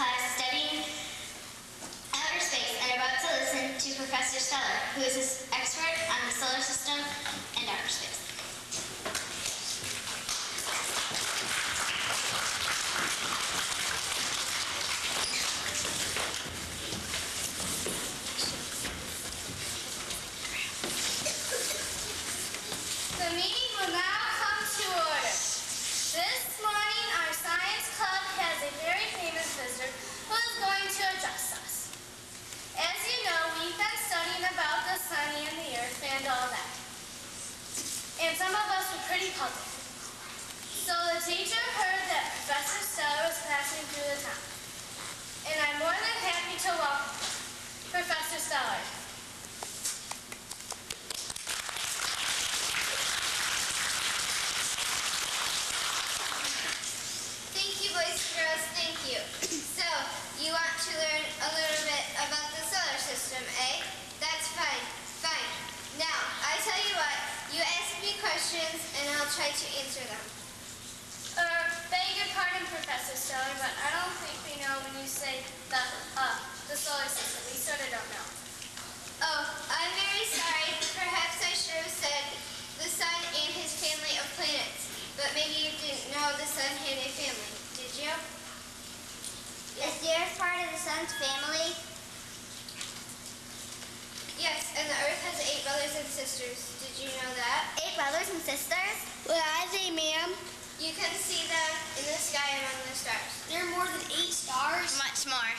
class studying outer space and are about to listen to Professor Stellar, who is an expert on the solar system and outer space. The meeting will now come to order. This morning, our science club has a very famous visitor who is going to address us. As you know, we've been studying about the sun and the earth and all that. And some of us were pretty puzzled. So the teacher heard that Professor Stellar was passing through the town. And I'm more than happy to welcome Professor Stellar. Boys and girls, thank you. So, you want to learn a little bit about the solar system, eh? That's fine. Fine. Now, I tell you what, you ask me questions and I'll try to answer them. Beg your pardon, Professor Stellar, but I don't think we know when you say the solar system. We sort of don't know. Oh, I'm very sorry. Perhaps I should have said the sun and his family of planets. But maybe you didn't know the sun had a family. Did you? Is the Earth part of the sun's family? Yes, and the Earth has 8 brothers and sisters. Did you know that? 8 brothers and sisters? What are they, ma'am? You can see them in the sky among the stars. There are more than 8 stars? Much more.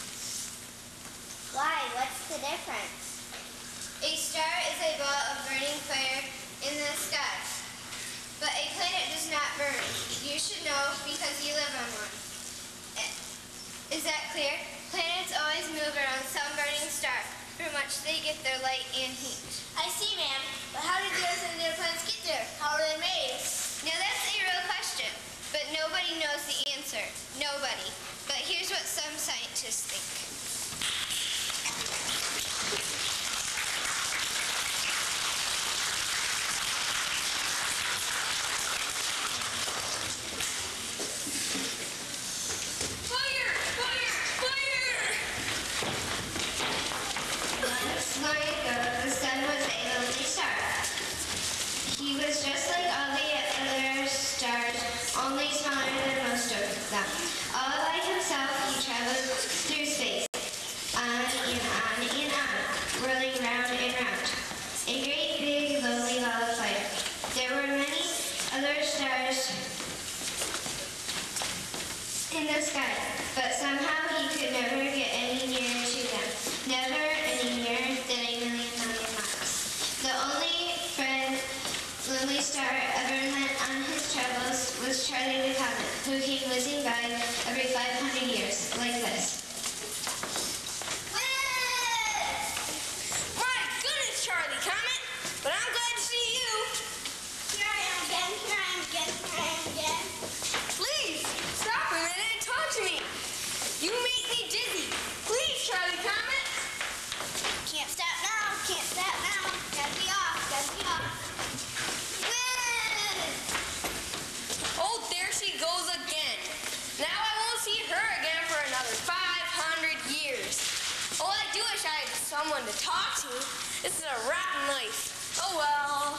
Why? What's the difference? A star is a ball of burning fire in the sky. But a planet does not burn. You should know because you live on one. Is that clear? Planets always move around some burning star from which they get their light and heat. I see, ma'am. But how did the Earth and the other planets get there? How are they made? Now that's a real question, but nobody knows the answer. Nobody. But here's what some scientists think. He was just like all the other stars, only smaller than most of them. All by himself, he traveled through space, on and on and on, whirling round and round. A great big lonely ball of fire. There were many other stars in the sky, but somehow he could never get any nearer to them. Never any nearer than a million miles. The only lonely star ever met on his travels was Charlie the Comet, who came whizzing by every 500 years, like this. My goodness, Charlie Comet! But I'm glad to see you. Here I am again, here I am again, here I am again. Please, stop a minute and talk to me. You make me dizzy. Please, Charlie Comet. Can't stop now, can't stop now. Gotta be off, gotta be off. Oh, there she goes again. Now I won't see her again for another 500 years. Oh, I do wish I had someone to talk to. This is a rotten life. Oh well.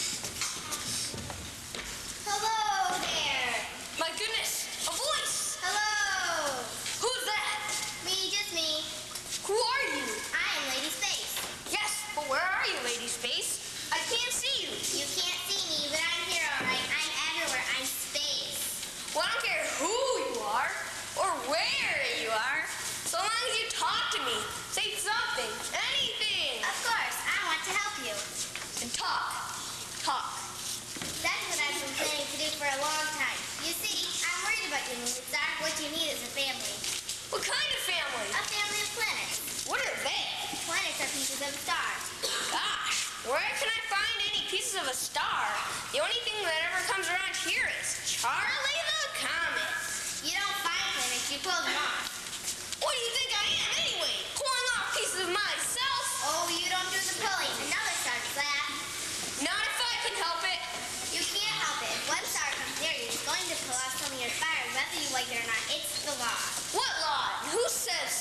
Hello there. My goodness, a voice. Hello. Who's that? Me, just me. Who are you? I am Lady Space. Yes, but where are you, Lady Space? I can't see you. You can't see me, but I'm here all right. I'm everywhere. I'm space. Well, I don't care who you are or where you are, so long as you talk to me. Say something, anything. Of course, I want to help you. And talk. Talk. That's what I've been planning to do for a long time. You see, I'm worried about you, Moonstar. What you need is a family. What kind of family? A family of planets. What are they? Planets are pieces of stars. Gosh, where can I find any pieces of a star? The only thing that ever comes around here is Charlie the Comet. You don't find planets, you pull them off. What do you think I am anyway? Pulling off pieces of myself? Oh, you don't do the pulling. Another star does that. Not if I can help it. You can't help it. If one star comes near you, it's going to pull off some of your fire, whether you like it or not. It's the law. What law?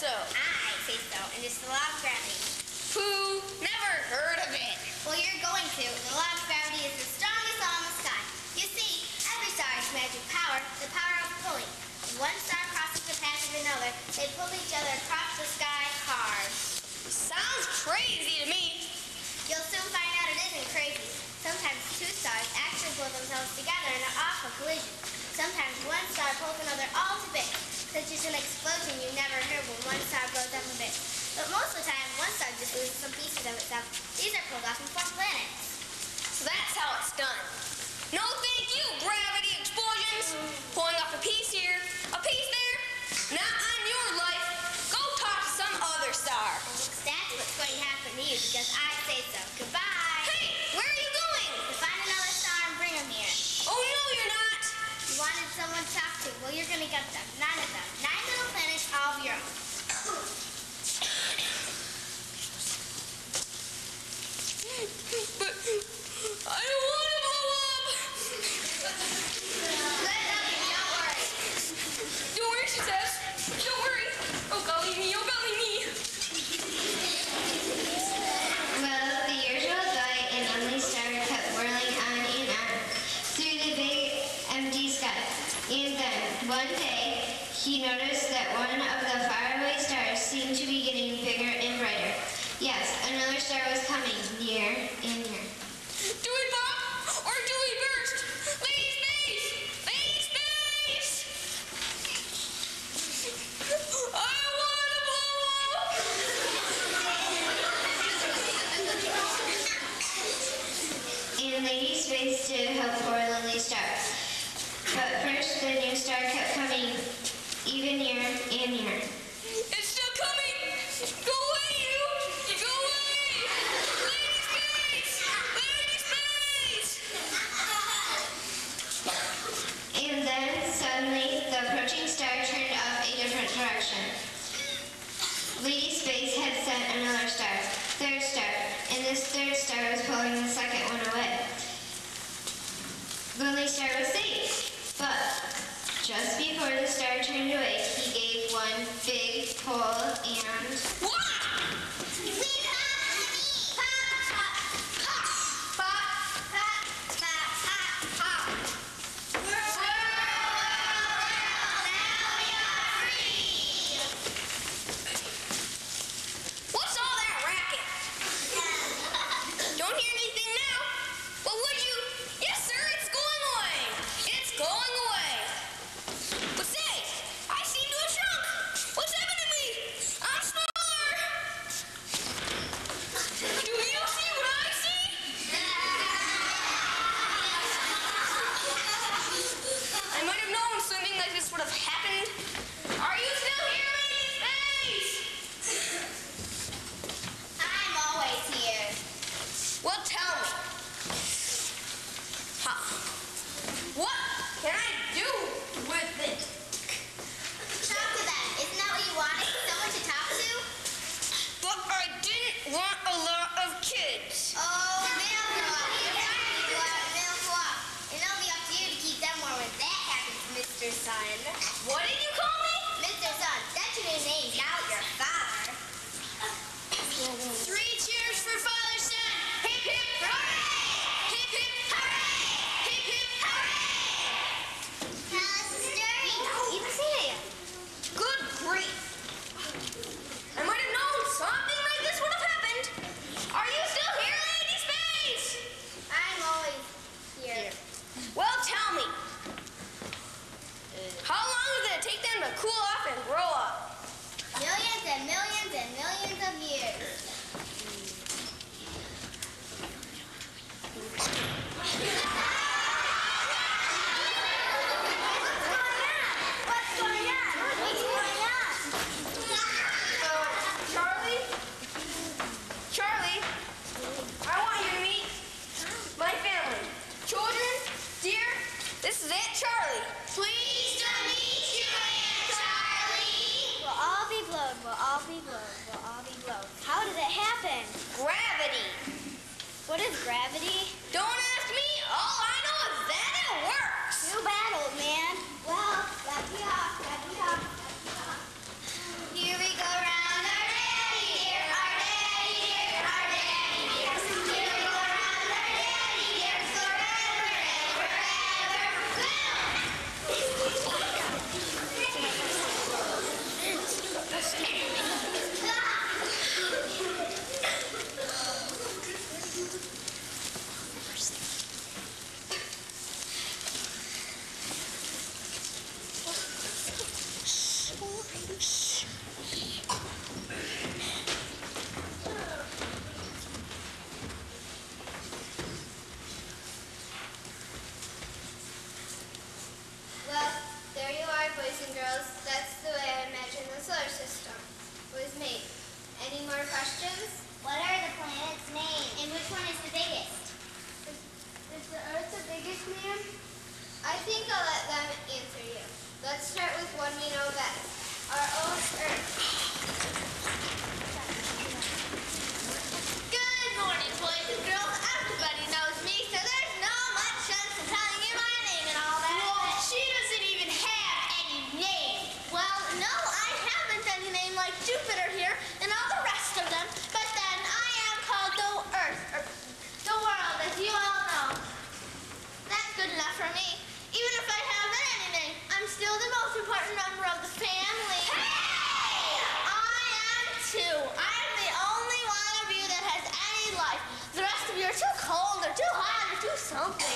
so? I say so, and it's the law of gravity. Pooh, never heard of it. Well, you're going to. The law of gravity is the strongest law in the sky. You see, every star has magic power, the power of pulling. When one star crosses the path of another, they pull each other across the sky hard. Sounds crazy to me. You'll soon find out it isn't crazy. Sometimes two stars actually pull themselves together in an awful collision. Sometimes one star pulls another all to bits, such as an explosion you never heard when one star blows up a bit. But most of the time, one star just loses some pieces of itself. These are pulled off and form planets. So that's how it's done. No thank you, gravity explosions. Pulling off a piece here, a piece there. Not on your life. Go talk to some other star. That's what's going to happen to you because I say so. Goodbye. Hey, where are you going? To find another star and bring them here. Oh, no, you're not. You wanted someone to talk to. Well, you're going to get them. 9 of them. 9 little planets, all of your own. But I don't want to blow up. Good, don't worry. Don't worry, she says. Don't worry. Oh, golly me, oh, golly me. Well, the years rolled by and Emily's star kept whirling on and on through the big empty sky. And then, one day, he noticed that one of the faraway stars seemed to be getting bigger and brighter. Yes, another star was coming, near and near. Do we pop or do we burst? Lady Space! Lady Space! I want to blow up! And Lady Space did help poor Lily Star. But first, the new star kept coming even nearer and nearer. It's still coming! Go away, you! Go away! Lady Space! Lady Space! And then, suddenly, the approaching star turned off a different direction. Lady Space had sent another star, third star, and this third star was pulling the second one away. Lily Star was safe, but just before the star turned away, he gave one big pull and... What? What's all that racket? Don't hear anything now. Well, would you? Yes, sir, it's going away. It's going away. But say, I seem to have shrunk. What's happened to me? I'm smaller. Do you see what I see? I might have known something like this would have happened. Are you still here, Lady Space? I'm always here. Well, tell me. What can I do with it? Talk to them. Isn't that what you wanted? Someone to talk to? But I didn't want a lot of kids. Oh, they'll grow up. You're trying to grow up, they'll grow up. And it'll be up to you to keep them warm when that happens, Mr. Sun. What did you call me? Mr. Sun, that's your new name, now your father. 3 cheers for Father Sun. Hip, hip, hooray! Hip, hip, hooray! Hip, hip, hooray! Tell us a story. You've seen it. Good grief. I might have known something like this would have happened. Are you still here, Lady Space? I'm always here. Well, tell me. How long is it take them to cool off and grow up? Millions and millions and millions of years. What's going on? What's going on? Charlie, I want you to meet my family. Children, dear, this is Aunt Charlie. Pleased to meet you, Aunt Charlie. We'll all be blown. We'll all be blown. We'll all be blown. How did it happen? Gravity. What is gravity? Don't ask me. All I know is that it works. New battle, man. Well, let me off. Here we go and girls. That's the way I imagine the solar system was made. Any more questions? What are the planets named? And which one is the biggest? Is the Earth the biggest, ma'am? I think I'll let them answer you. Let's start with one we know best. Our own Earth. Good morning, boys and girls. Everybody knows me, so there's no much sense in telling you my name and all that. Well, she doesn't even have any name. Well, no, I haven't any name like Jupiter here and all the rest of them, but then I am called the Earth, or the world, as you all know. That's good enough for me. Even if I haven't any name, I'm still the most important member of the family. Hey! I am too. I am the only one of you that has any life. The rest of you are too cold or too hot or too something.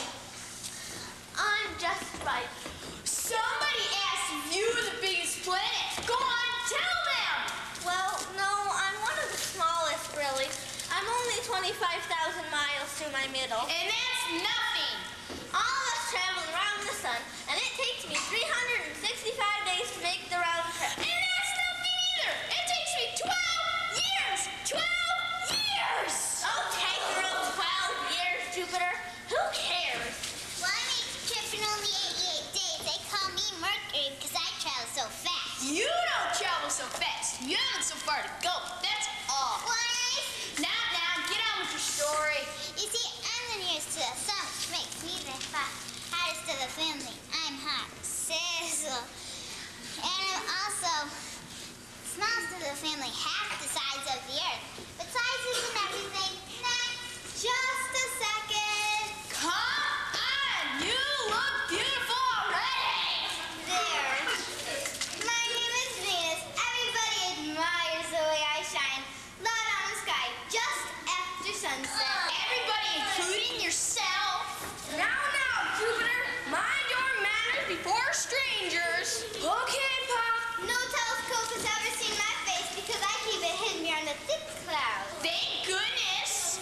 I'm just right. Somebody asked if you were the biggest planet. Go on, tell them. Well, no, I'm one of the smallest, really. I'm only 25,000 miles to my middle. And that's nothing. All of us traveling around the sun, and it takes me 365 days to make the round trip. And that's nothing either. It takes me 12 years. 12 years! Oh, take your own 12 years, Jupiter. Who cares? Well, I made the trip in only 88 days. They call me Mercury because I travel so fast. You don't travel so fast. You haven't so far to go. That's all. Why? Now, get on with your story. You see, I'm the nearest to the sun, which makes me the hottest of the family. I'm hot. Sizzle. And I'm also smallest of the family, half the size of the Earth. But size isn't everything. Next. Just a second. Come on. You look beautiful already. There. My name is Venus. Everybody admires the way I shine. Light on the sky just after sunset. Everybody, including yourself. Now, Jupiter. Mind your manners before strangers. Okay, Pop. No telescope has ever seen my face because I keep it hidden behind a thick cloud. Thank goodness.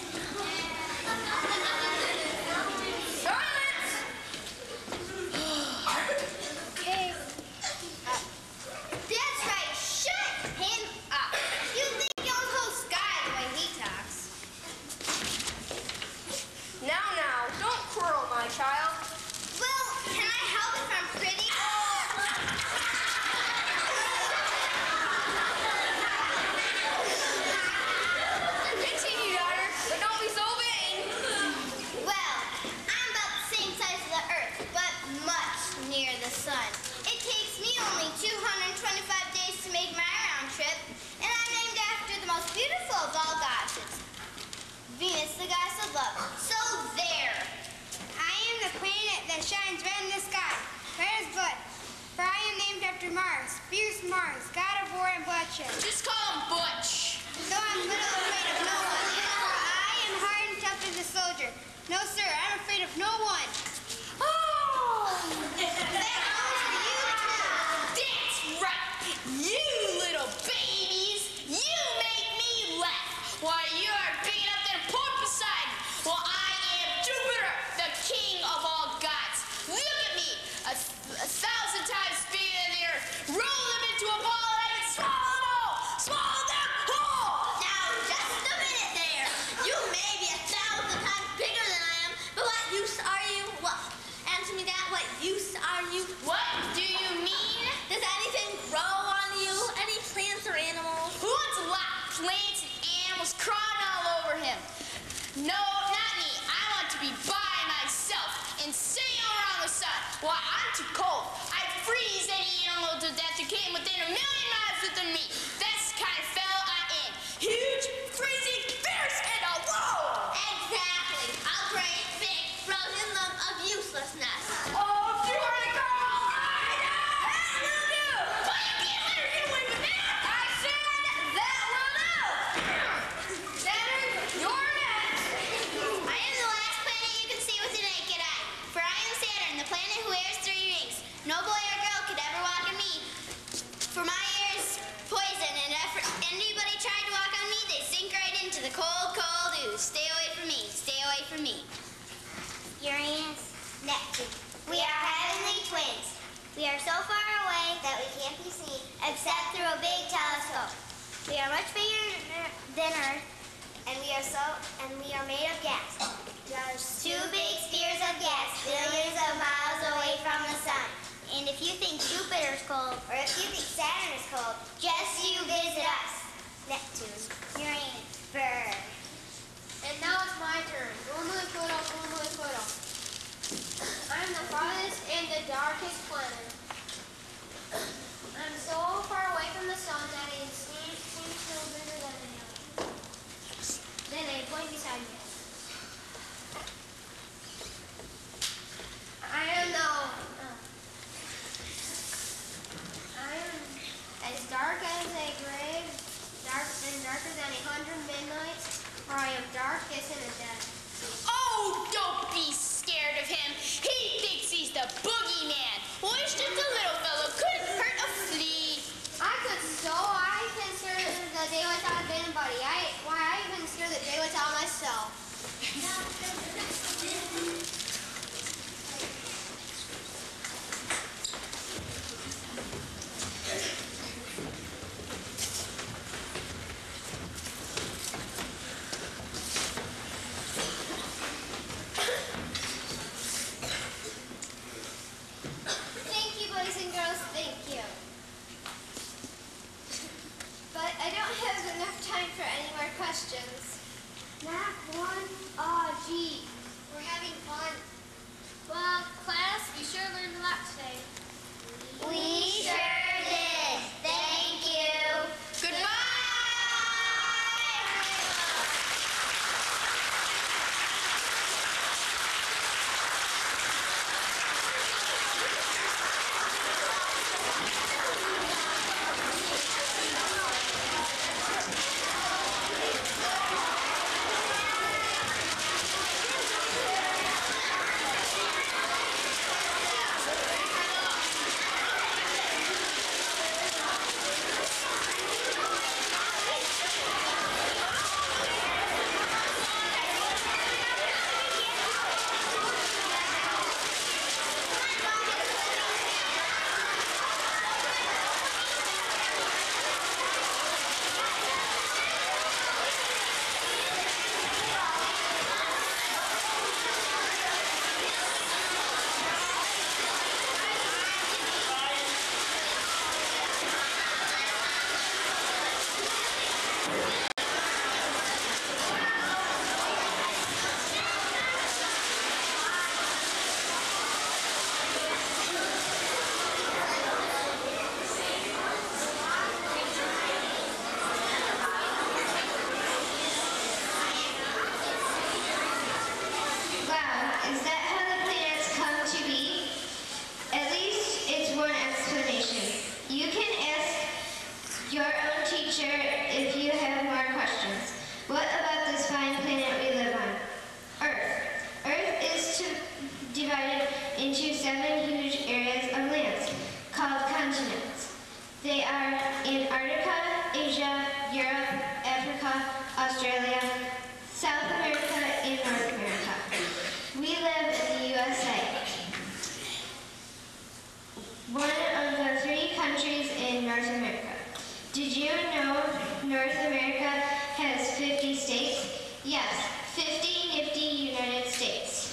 Okay. That's right. Shut him up. You think you'll the whole sky the way he talks. Now, don't quarrel, my child. Well, can I help if I'm pretty? Continue, daughter, but don't be so vain. Well, I'm about the same size as the Earth, but much nearer the sun. It takes me only 225 days to make my round trip, and I'm named after the most beautiful of all goddesses, Venus, the goddess of love. So there. I am the planet that shines red in the sky, red as blood. For I am named after Mars, fierce Mars, god of war and bloodshed. Just call him Butch. Though I'm little afraid of no one, for I am hard and tough as a soldier. No, sir, I'm afraid of no one. Oh! That goes for you, too. That's right. You little babies. You make me laugh. Why, you are big enough to put beside me. Well, I am Jupiter, the king of all gods. Look at me. A 1,000 times bigger than the earth. Roll them into a ball and I can swallow them all. Swallow them whole. Now, just a minute there. You may be 1,000 times bigger than I am, but what use are you? What? Answer me that. What use are you? What do you mean? Does anything grow on you? Any plants or animals? Who wants a lot of plants and animals crawling all over him? No, not me. I want to be by myself and sail around the sun. Why, I'm too cold. I'd freeze any animal to death who came within 1,000,000 miles within me. That's the kind of fellow I am. Huge, freezing, fierce, and alone. Exactly. A great, big, frozen lump of uselessness. Oh, if you were to go, I know. That will do. But you can't let her get away with that. I said that will do. Saturn, you're next. I am the last planet you can see with the naked eye. For I am Saturn, the planet who wears 3 rings. No boy or girl could ever walk on me. For my ear is poison, and if anybody tried to walk on me, they'd sink right into the cold, cold ooze. Stay away from me. Stay away from me. Uranus, Neptune. We are heavenly twins. We are so far away that we can't be seen except through a big telescope. We are much bigger than Earth, and we are made of gas. Just 2 big spheres of gas, billions of miles away from the sun. And if you think Jupiter's cold, or if you think Saturn is cold, just you visit us. Neptune, Uranus, Burr. And now it's my turn. Normally photo. I'm the farthest and the darkest planet. I'm so far away from the sun that it seems no bigger than an alien. Then a point beside me. I am as dark as a grave, darker than 100 midnights, or I am darkest in the dead. Oh, don't be scared of him. He thinks he's the boogeyman. Well, he's just a little fellow. Couldn't hurt a flea. I can scare the daylights out of anybody. I even scare the daylights out of myself. Thank you, boys and girls, thank you. But I don't have enough time for any more questions. Not one? Oh, gee. We're having fun. Well, class, you sure learned a lot today. We sure did. Thank you. Goodbye. Wow, is that how the planets come to be? At least it's one explanation. You can ask your own teacher if you have more questions. What about this fine planet we live on? Earth. Earth is divided into 7 huge areas of lands called continents. They are Antarctica, Asia, Europe, Africa, Australia, South America, and North America. We live in the USA, one of the 3 countries in North America. Did you know North America has 50 states? Yes, 50 nifty United States.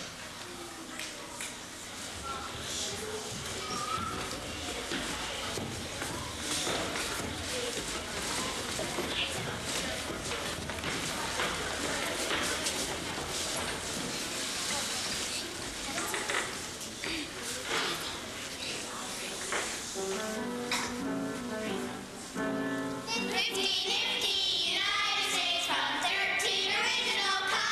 Nifty United States from 13 original colonies.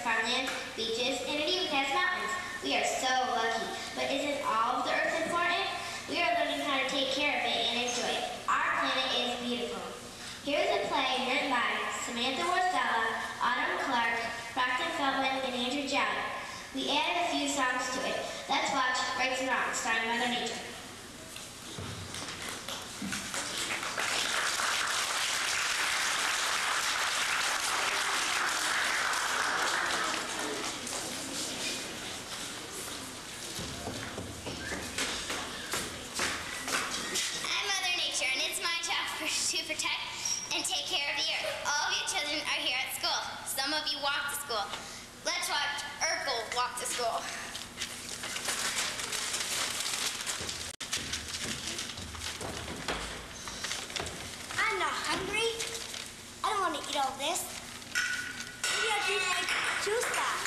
farmland, beaches, and it even has mountains. We are so lucky. But isn't all of the earth important? We are learning how to take care of it and enjoy it. Our planet is beautiful. Here's a play written by Samantha Warsella, Autumn Clark, Brockton Feldman, and Andrew Jowd. We added a few songs to it. Let's watch Rights and Wrongs, starring Mother Nature. I'm Mother Nature, and it's my job to protect and take care of the earth. All of you children are here at school. Some of you walk to school. Let's watch Urkel walk to school. I'm not hungry. I don't want to eat all this. Maybe I'll eat like 2 stocks.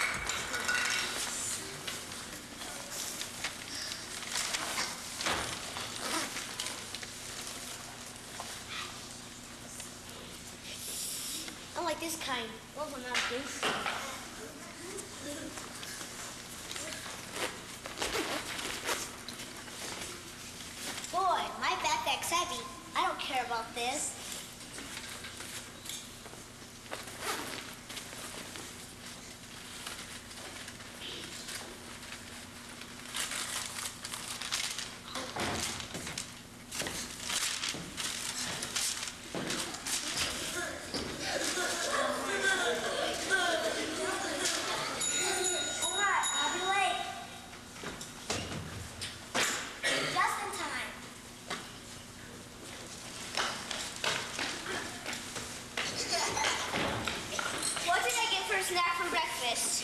I like this kind. Well, not this. Boy, my backpack's heavy. I don't care about this. Alright, I'll be late. Just in time. What did I get for a snack for breakfast?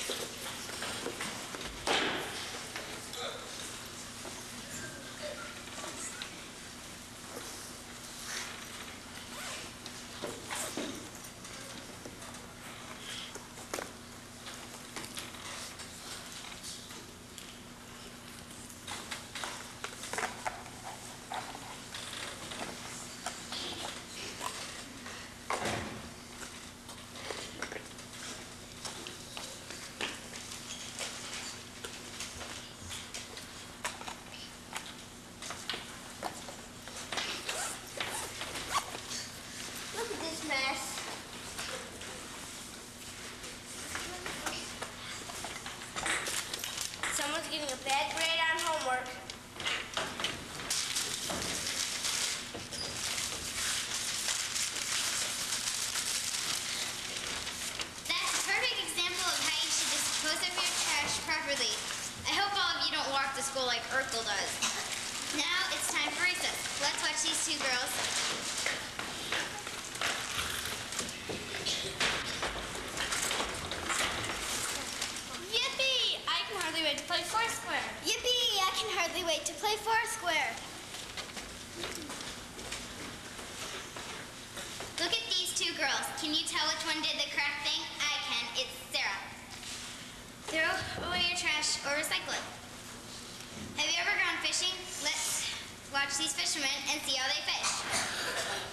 Look at this mess. Someone's getting a bad grade on homework. That's a perfect example of how you should dispose of your trash properly. I hope all of you don't walk to school like Urkel does. Now it's time for recess. Let's watch these 2 girls. Yippee! I can hardly wait to play Foursquare. Yippee! I can hardly wait to play Foursquare. Look at these 2 girls. Can you tell which one did the correct thing? I can. It's Sarah. Throw away your trash or recycle it. Have you ever gone fishing? Let's watch these fishermen and see how they fish.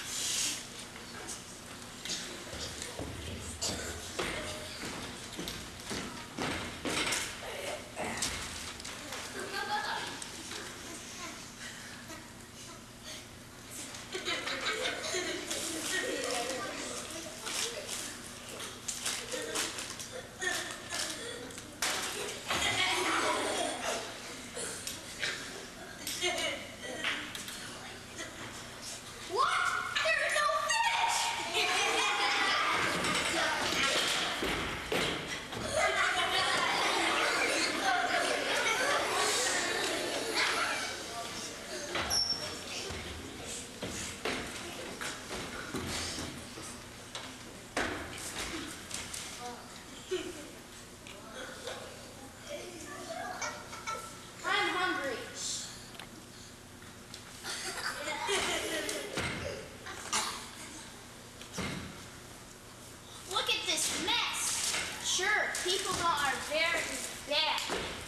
People are very bad.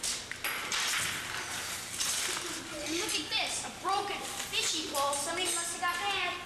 And look at this, a broken fishy pole. Somebody must have got mad.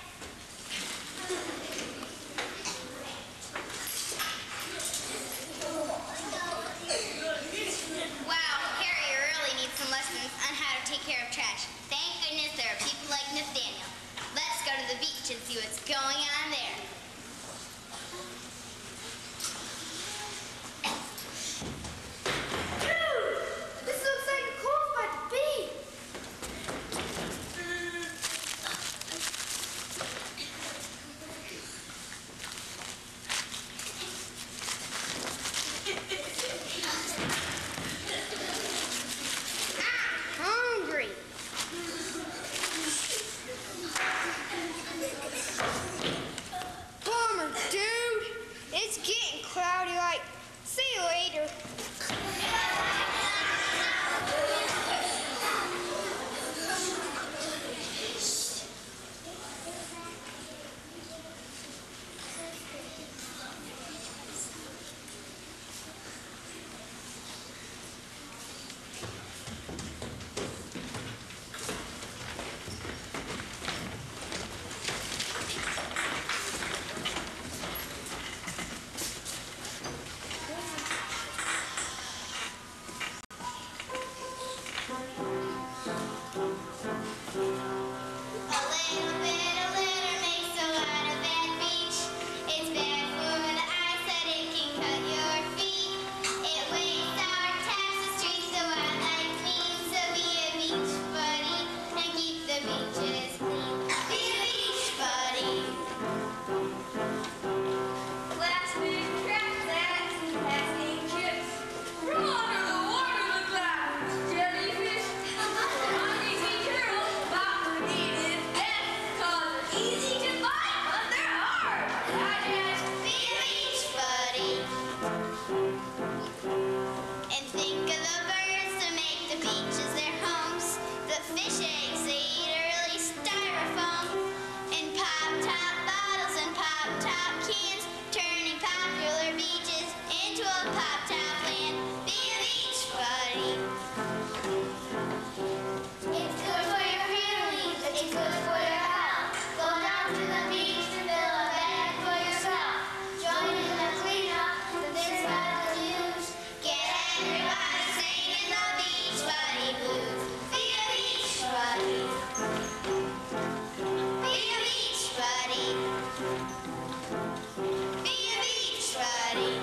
pop-top land. Be a beach buddy. It's good for your feelings, it's good for your health. Go down to the beach to fill a bag for yourself. Join in the cleanup, the things about the news. Get everybody singing the beach buddy blues. Be a beach buddy. Be a beach buddy. Be a beach buddy.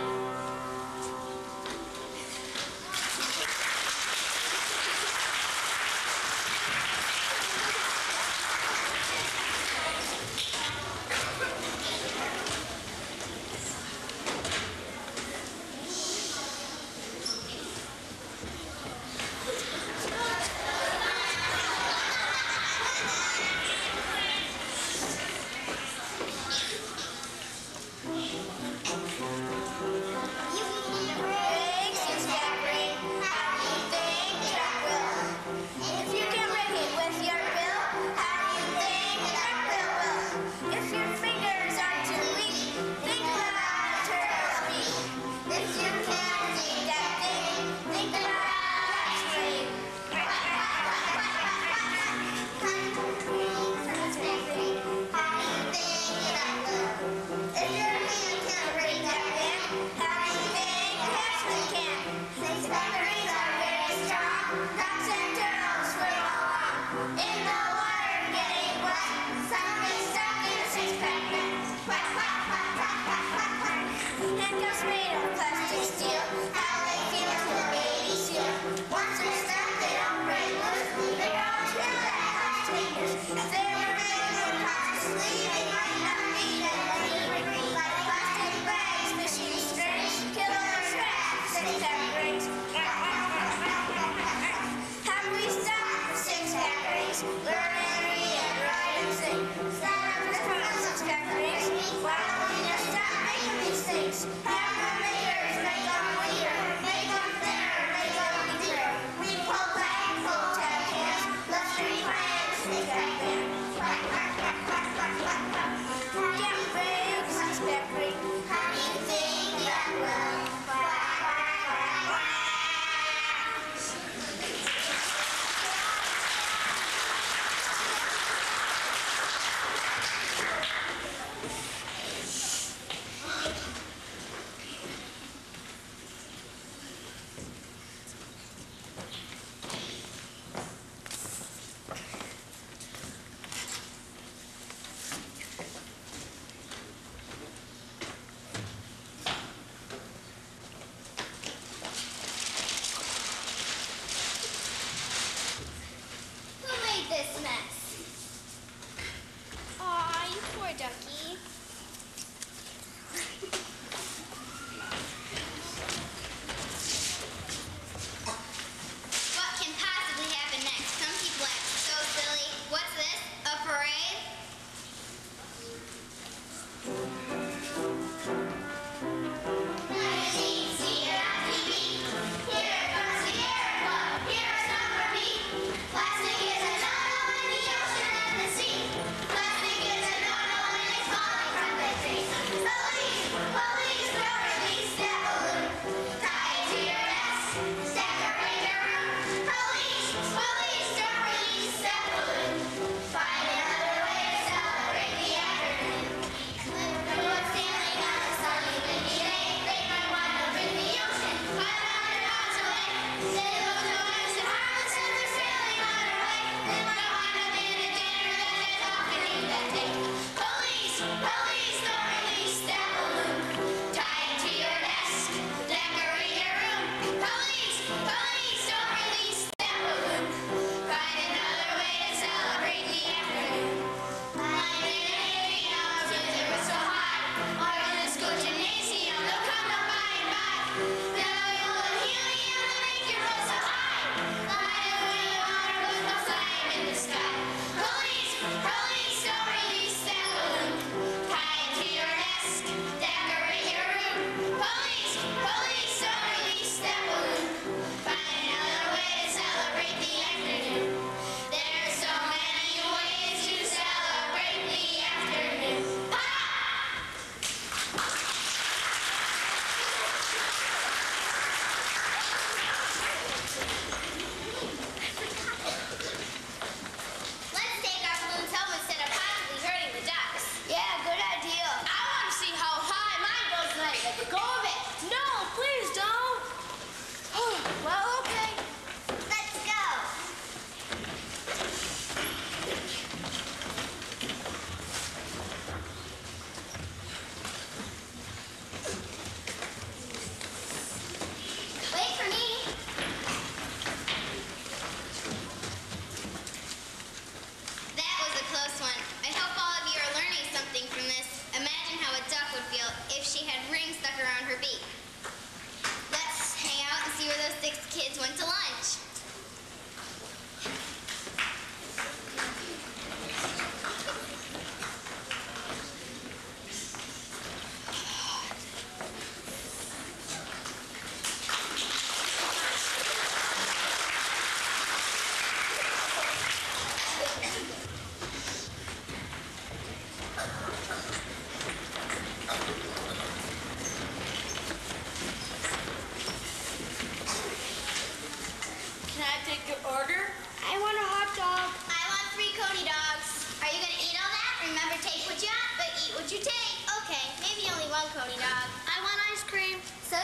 Have the makers make them weird.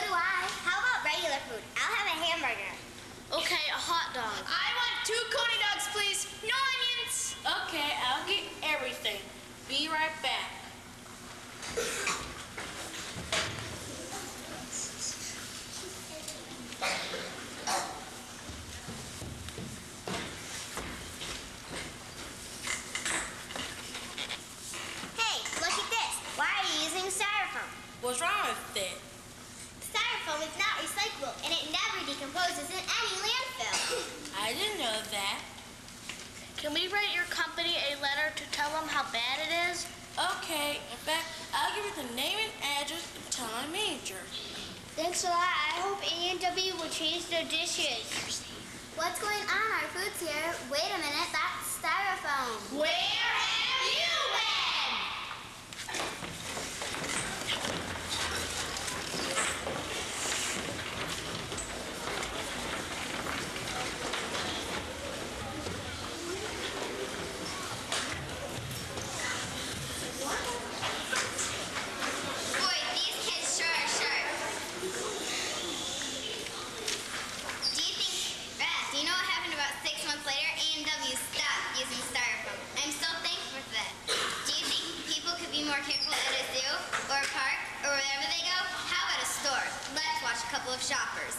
do I. How about regular food? I'll have a hamburger. Okay, a hot dog. I want 2 coney dogs, please. No onions. Okay, I'll get everything. Be right back. Hey, look at this. Why are you using styrofoam? What's wrong with it? Styrofoam is not recyclable, and it never decomposes in any landfill. I didn't know that. Can we write your company a letter to tell them how bad it is? Okay, in fact, I'll give you the name and address and tell my manager. Thanks a lot. I hope A&W will change their dishes. What's going on? Our food's here. Wait a minute, that's styrofoam. Where have you been? Boy, these kids sure are sharp. Do you know what happened about 6 months later? A&W stopped using styrofoam. I'm so thankful for that. Do you think people could be more careful at a zoo or a park or wherever they go? How about a store? Let's watch a couple of shoppers.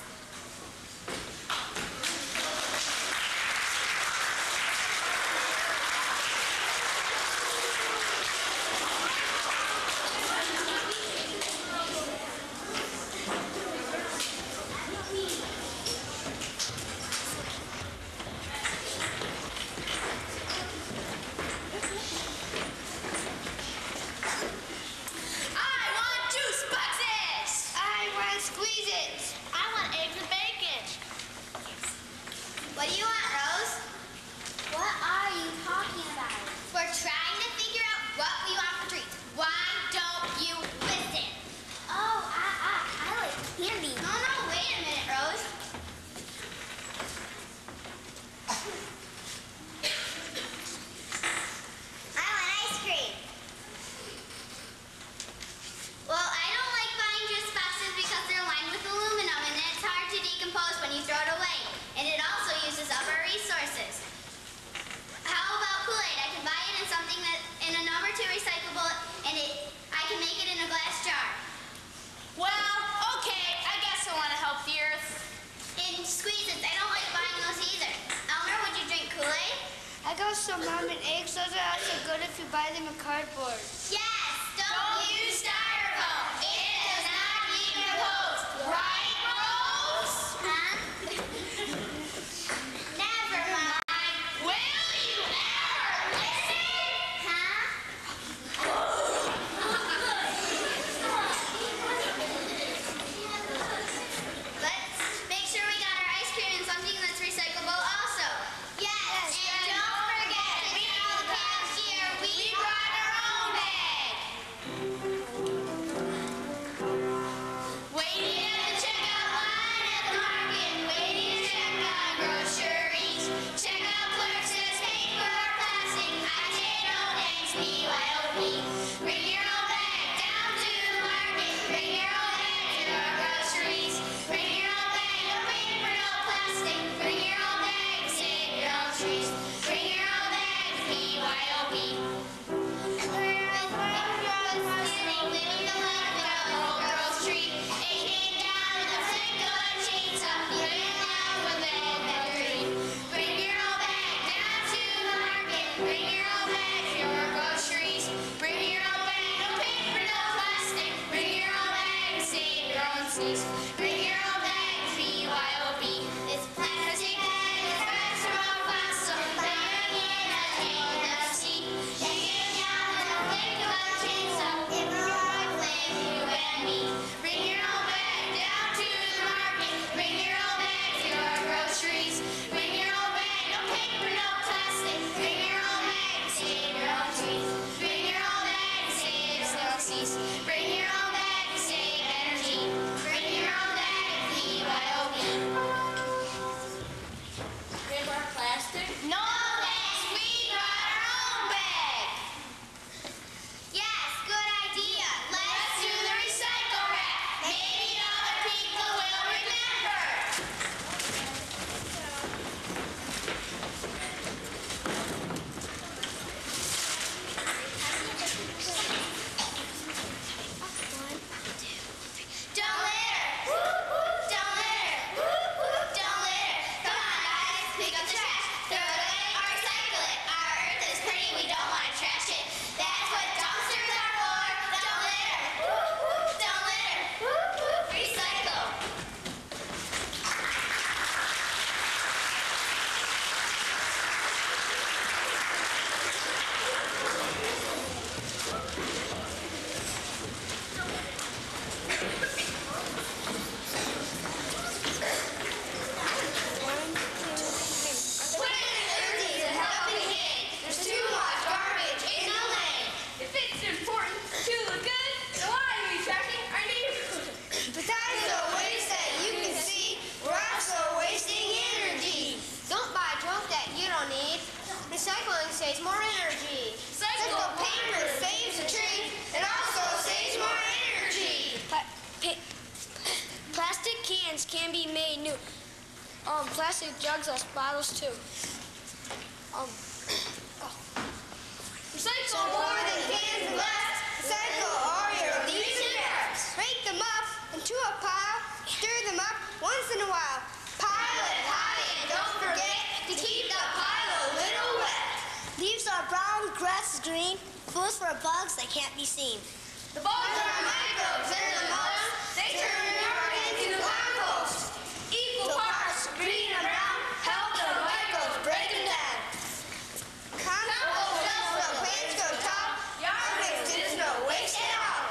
I want juice boxes. I want squeeze-its. I want eggs and bacon. What do you want, Rose? What are you talking about? We're trying to figure out what we want for treats. Why don't you listen? Oh, I like candy. No, wait a minute, Rose. I want ice cream. Well, I don't like buying juice boxes because they're lined with aluminum and it's hard to decompose when you throw it away. And it also uses up our resources. How about Kool-Aid? I can buy it in something that in a number 2 recyclable and I can make it in a glass jar. Well, okay, I guess I want to help the earth. And squeeze-its, I don't like buying those either. Elmer, would you drink Kool-Aid? I got some ramen eggs. Those are also good if you buy them in cardboard. Yes, don't use styrofoam. It does not decompose. Right, Rose? Huh? Never mind. Will you ever listen? Huh? Let's make sure we got our ice cream in something that's recyclable also. Yes, and don't forget to tell the cashier we brought our own bag. Waiting at the checkout line at the market, waiting to check on groceries. Checkout clerk says paper or plastic, I say no thanks, BYOB. Bring your own bag down to the market, bring your own bag to our groceries. Bring your own bag, no paper, no plastic, bring your own bag, save your own trees. Bring your own bag, BYOB. Living the life without the whole Grove Street. It came down in the flick of a chainsaw, living loud with the head that dream. Bring your own bag down to the market. Bring your own bag for your groceries. Bring your own bag, no paper, no plastic. Bring your own bag, save your own sneeze. Bring your own bag, BYOB. It's plastic bag, it's bags from a fossil, laying in a tank of sea. It came down in the flick of a chainsaw, it brought flame, you and me. Bring your own bag down to the market. Bring your own bag for your groceries. Bring your own bag, no paper, no plastic. Bring your own bag, save your own trees. Bring your own bag, save galaxies. Bring your own bag, save energy. Bring your own bag, cans can be made new. Plastic jugs or bottles too. Recycle More than cans and glass, recycle all your leaves and grass. Break them up into a pile, stir them up once in a while. Pile it high and don't forget to keep the pile a little wet. Leaves are brown, grass is green. Food for bugs that can't be seen. the bugs are microbes in the most. They turn the earth into compost. Equal parts green and brown. Help the microbes break them down. Compost helps the plants grow tall. Yard waste is no waste at all.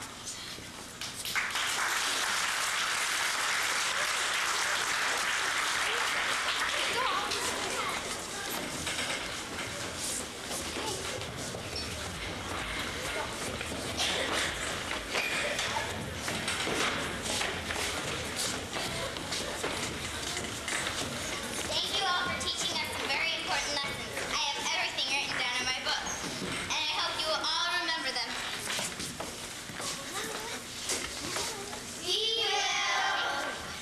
Thank you all for teaching us some very important lessons. I have everything written down in my book, and I hope you will all remember them. We will.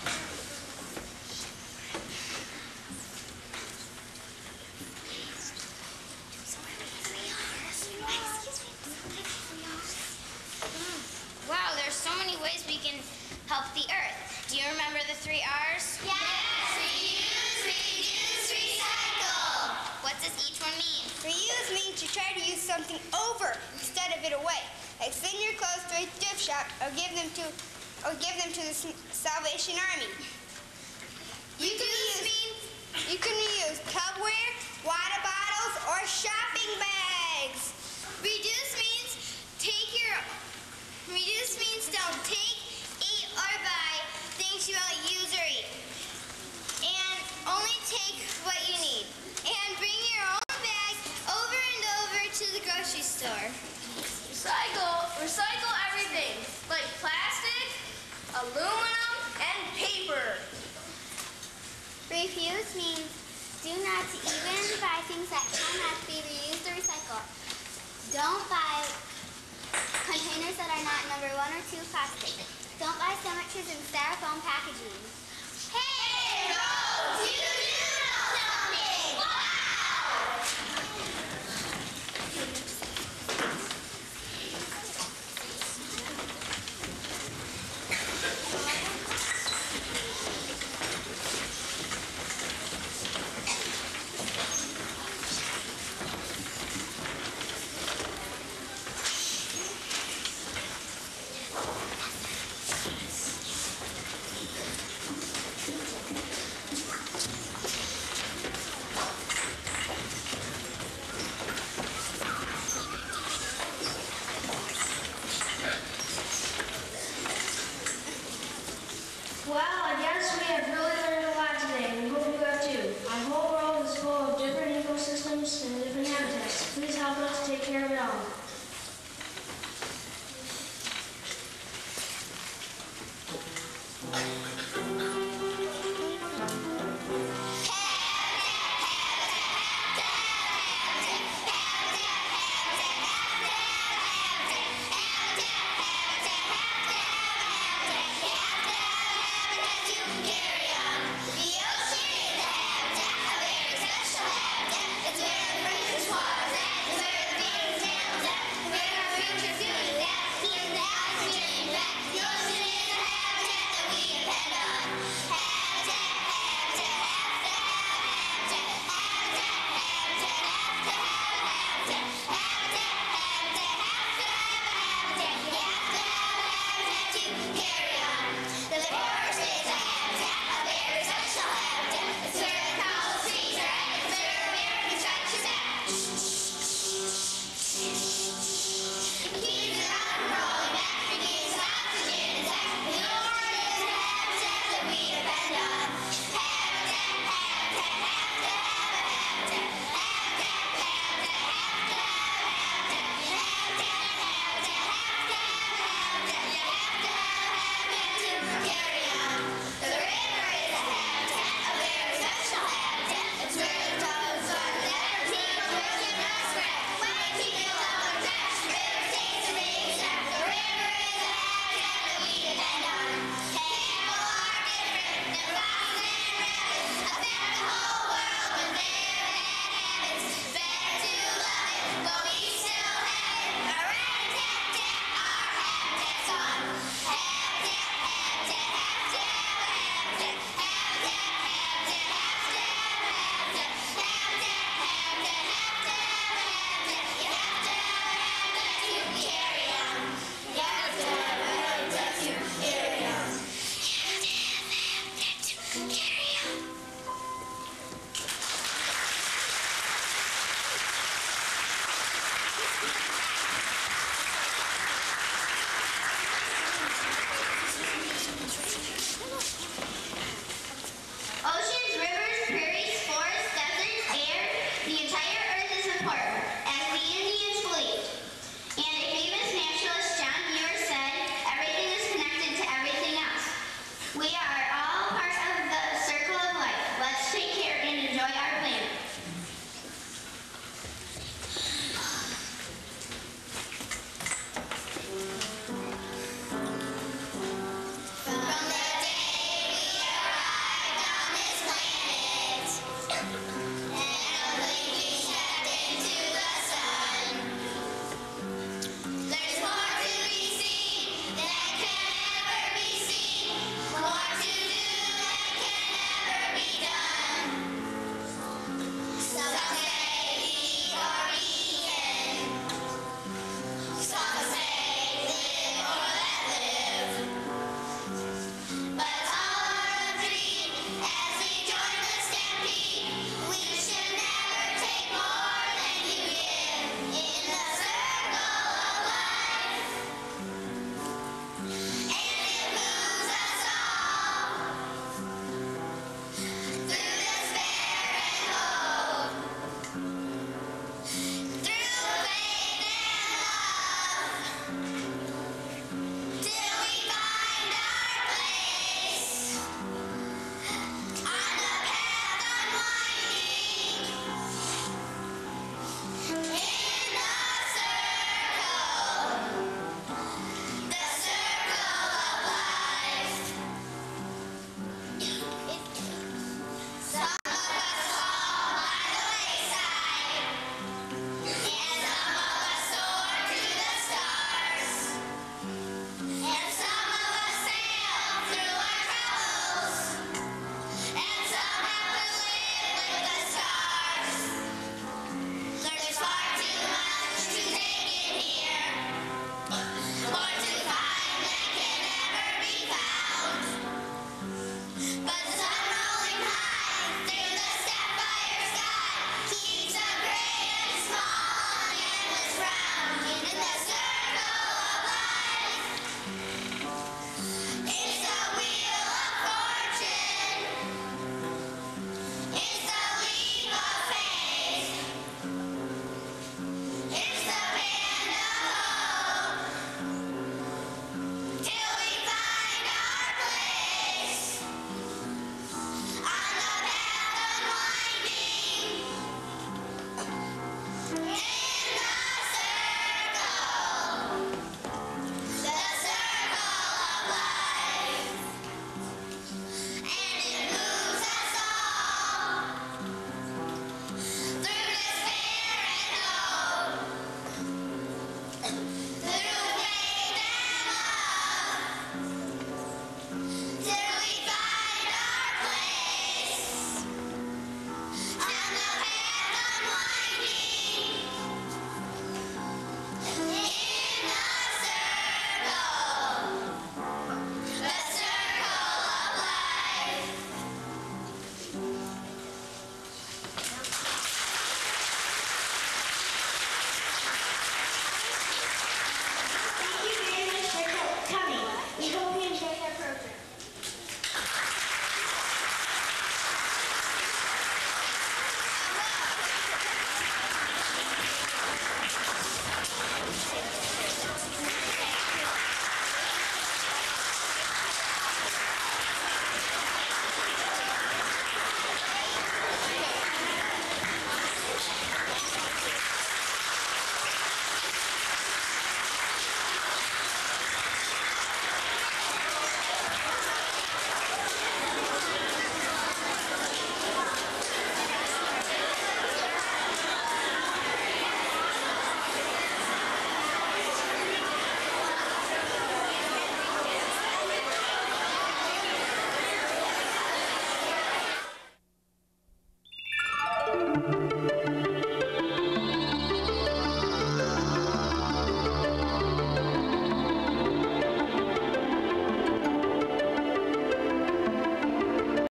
Wow, there's so many ways we can help the earth. Do you remember the 3 R's? Yes, reuse, reduce, recycle. What does each one mean? Reuse means you try to use something over instead of it away. Like send your clothes to a thrift shop or give them to the Salvation Army. You can reuse Tupperware, water bottles, or shopping bags. Reduce means don't take, eat, or buy things you won't use or eat. And only take what you need. And bring your own bag over and over to the grocery store. Recycle everything, like plastic, aluminum, and paper. Refuse means do not even buy things that cannot be reused or recycled. Don't buy containers that are not number 1 or 2 plastic. Don't buy sandwiches in styrofoam packaging. Hey, Rose, you do know something. Wow! Well, I guess we have really learned a lot today. We hope you have too. Our whole world is full of different ecosystems and different habitats. Please help us take care of it all.